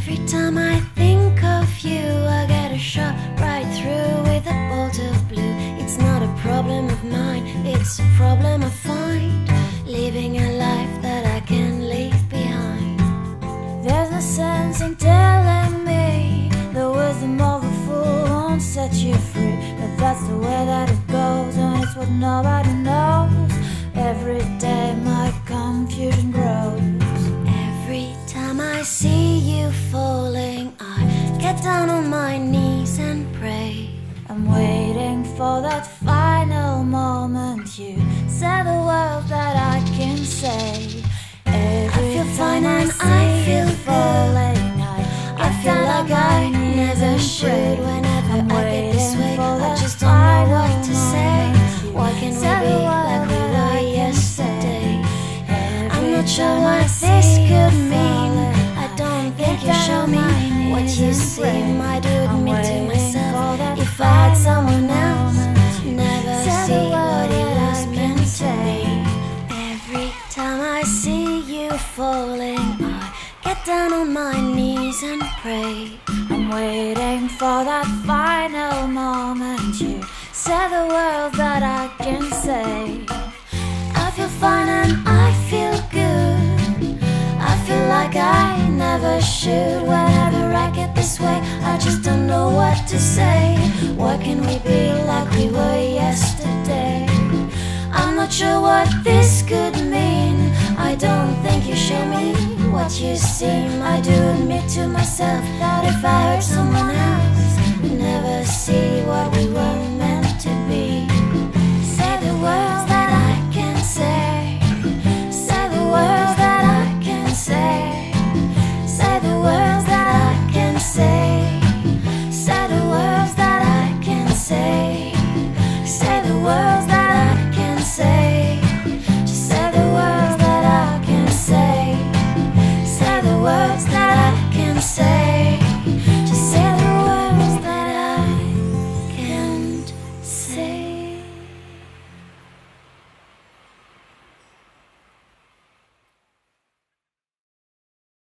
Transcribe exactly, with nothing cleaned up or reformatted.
Every time I think of you, I get a shot right through with a bolt of blue. It's not a problem of mine, it's a problem I find, living a life that I can leave behind. There's no sense in telling me the wisdom of a fool won't set you free, but that's the way that it goes, and it's what nobody knows. Every day my confusion grows. Every time I see you falling, I get down on my knees and pray. I'm waiting for that final moment. You said the world that I can say. Every I feel fine time and I, I feel falling, I, I feel like I never should. Whenever I get this way, I just don't know what to say. Why can't we be like we were yesterday? I'm not sure what this could mean. I don't think you show me what you seem. I do admit to myself, if I had someone else, never see what it was meant to be. Every time I see you falling, I get down on my knees and pray. I'm waiting for that final moment. You said the world that I can say. I feel fine and I feel good. I feel like I never should. Whenever I get this way, I just don't know what to say. Why can we be like we were yesterday? I'm not sure what this could mean. I don't think you show me what you seem. I do admit to myself that if I hurt someone